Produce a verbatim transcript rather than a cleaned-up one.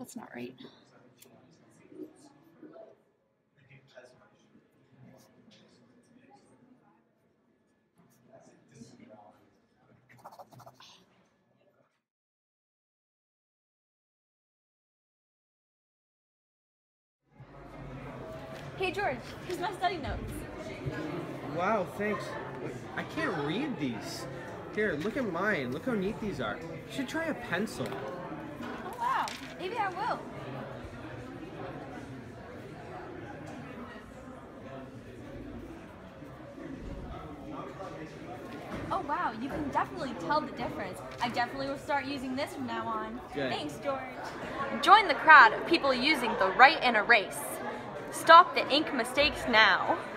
That's not right. Hey George, here's my study notes. Wow, thanks. I can't read these. Here, look at mine. Look how neat these are. You should try a pencil. Oh wow, maybe I will. Oh wow, you can definitely tell the difference. I definitely will start using this from now on. Good. Thanks, George. Join the crowd of people using the right and erase. Stop the ink mistakes now.